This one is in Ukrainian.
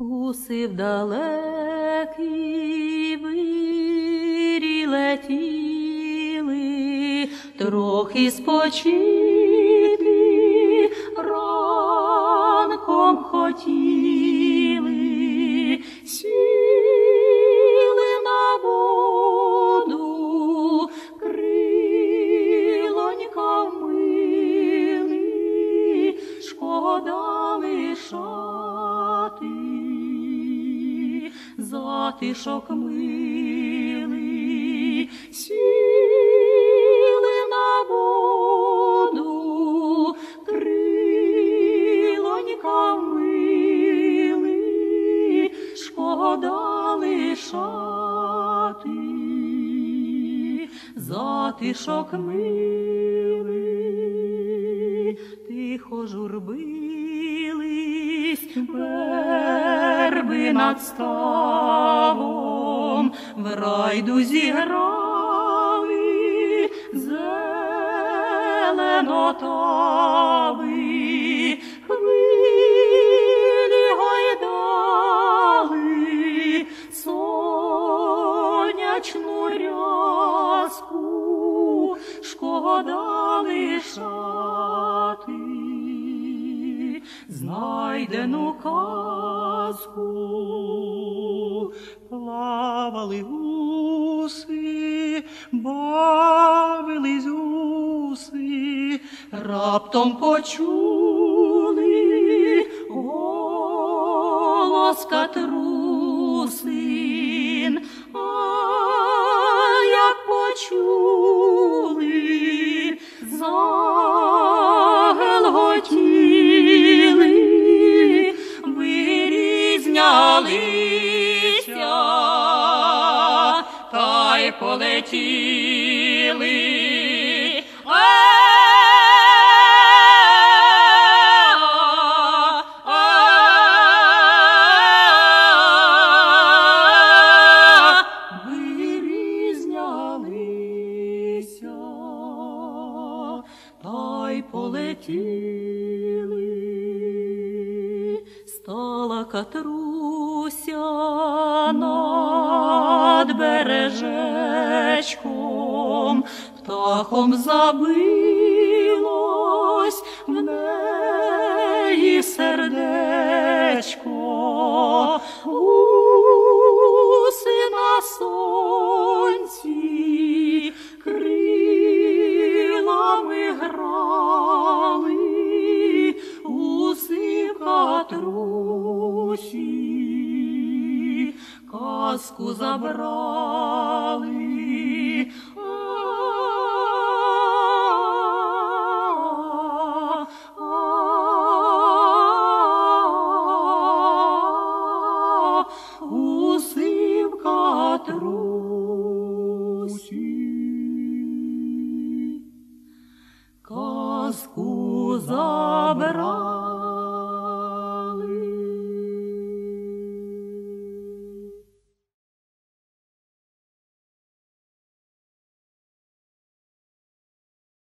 Гуси в далекий вирій летіли, трохи спочити ранком хотіли, сіли на воду, крилонька вмили, шкода лишати. Затишок милий, сіли на воду, крилонька вмили, шкода лишати. Затишок милий, тихо журбились верби над ставом, в райдузі грали зеленотави, хвилі гойдали сонячну рязку, шкода лишати знайдену казку. Плавали гуси, бавились гуси, раптом почули голос катрусин, а як почули, загелготіли, вирізнялися, та й полетіли. Вирізнялися, та й полетіли. Стала Катруся над бережечком, птахом забилось в неї сердечко. Гуси на сонці крилами грали, гуси в Катрусі казку забрали. Гуси в Катрусі казку забрали.